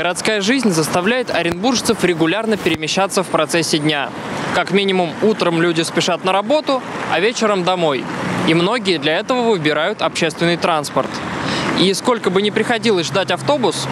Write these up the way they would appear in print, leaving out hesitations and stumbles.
Городская жизнь заставляет оренбуржцев регулярно перемещаться в процессе дня. Как минимум, утром люди спешат на работу, а вечером домой. И многие для этого выбирают общественный транспорт. И сколько бы ни приходилось ждать автобус,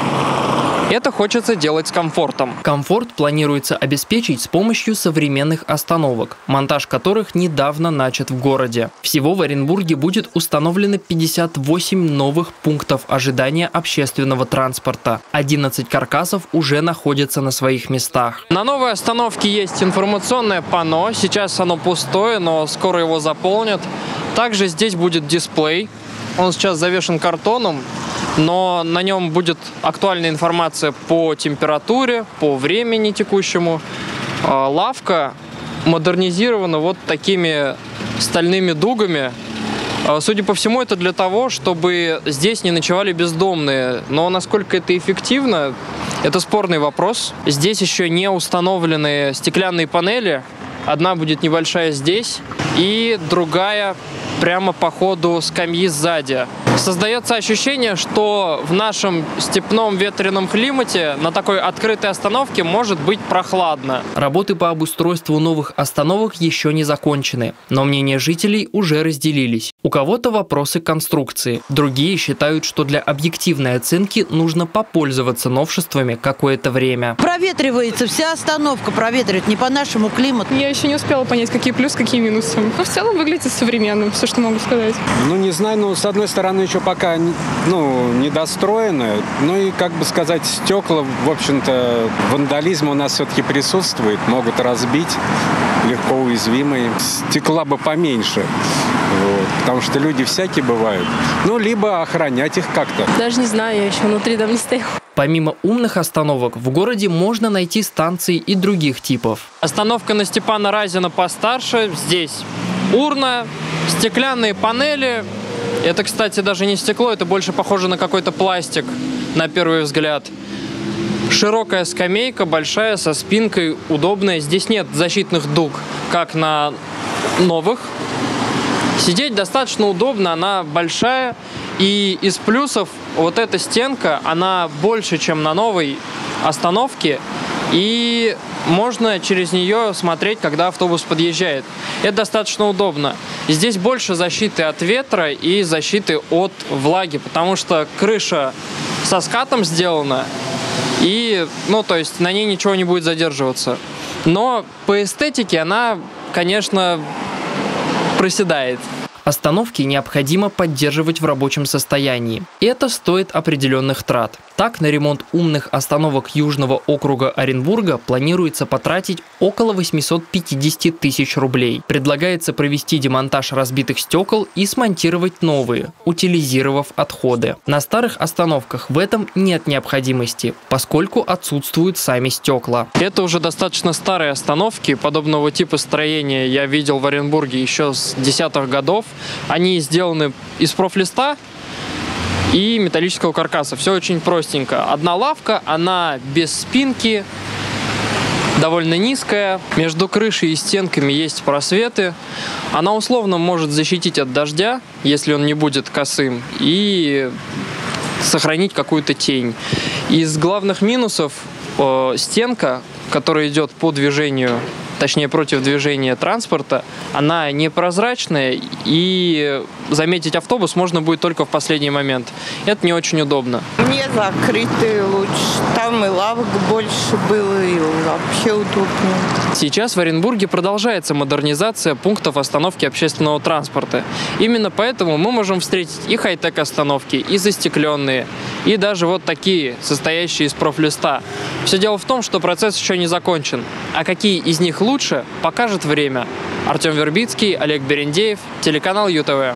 это хочется делать с комфортом. Комфорт планируется обеспечить с помощью современных остановок, монтаж которых недавно начат в городе. Всего в Оренбурге будет установлено 58 новых пунктов ожидания общественного транспорта. 11 каркасов уже находятся на своих местах. На новой остановке есть информационное панно. Сейчас оно пустое, но скоро его заполнят. Также здесь будет дисплей. Он сейчас завешен картоном, но на нем будет актуальная информация по температуре, по времени текущему. Лавка модернизирована вот такими стальными дугами. Судя по всему, это для того, чтобы здесь не ночевали бездомные. Но насколько это эффективно, это спорный вопрос. Здесь еще не установлены стеклянные панели. Одна будет небольшая здесь и другая прямо по ходу скамьи сзади. Создается ощущение, что в нашем степном ветреном климате на такой открытой остановке может быть прохладно. Работы по обустройству новых остановок еще не закончены, но мнения жителей уже разделились. У кого-то вопросы к конструкции, другие считают, что для объективной оценки нужно попользоваться новшествами какое-то время. Проветривается, вся остановка проветривает, не по нашему климату. Я еще не успела понять, какие плюсы, какие минусы. Но в целом выглядит современным, все, что могу сказать. Не знаю, с одной стороны, еще пока недостроено. И, как бы сказать, стекла, в общем-то, вандализм у нас все-таки присутствует. Могут разбить, легко уязвимые. Стекла бы поменьше. Потому что люди всякие бывают. Либо охранять их как-то. Даже не знаю, я еще внутри там не стояла. Помимо умных остановок, в городе можно найти станции и других типов. Остановка на Степана Разина постарше. Здесь урна, стеклянные панели. Это, кстати, даже не стекло, это больше похоже на какой-то пластик, на первый взгляд. Широкая скамейка, большая, со спинкой, удобная. Здесь нет защитных дуг, как на новых. Сидеть достаточно удобно, она большая. И из плюсов вот эта стенка, она больше, чем на новой остановке. И можно через нее смотреть, когда автобус подъезжает. Это достаточно удобно. И здесь больше защиты от ветра и защиты от влаги, потому что крыша со скатом сделана, и, то есть на ней ничего не будет задерживаться. Но по эстетике она, конечно, проседает. Остановки необходимо поддерживать в рабочем состоянии. Это стоит определенных трат. Так, на ремонт умных остановок Южного округа Оренбурга планируется потратить около 850 тысяч рублей. Предлагается провести демонтаж разбитых стекол и смонтировать новые, утилизировав отходы. На старых остановках в этом нет необходимости, поскольку отсутствуют сами стекла. Это уже достаточно старые остановки. Подобного типа строения я видел в Оренбурге еще с 10-х годов. Они сделаны из профлиста и металлического каркаса. Все очень простенько. Одна лавка, она без спинки, довольно низкая. Между крышей и стенками есть просветы. Она условно может защитить от дождя, если он не будет косым, и сохранить какую-то тень. Из главных минусов стенка, которая идет по движению, точнее против движения транспорта, она непрозрачная, и заметить автобус можно будет только в последний момент. Это не очень удобно. Не закрытые лучше. Там и лавок больше было, и вообще удобно. Сейчас в Оренбурге продолжается модернизация пунктов остановки общественного транспорта. Именно поэтому мы можем встретить и хай-тек остановки, и застекленные, и даже вот такие, состоящие из профлиста. Все дело в том, что процесс еще не закончен. А какие из них лучше, покажет время. Артем Вербицкий, Олег Берендеев, телеканал ЮТВ.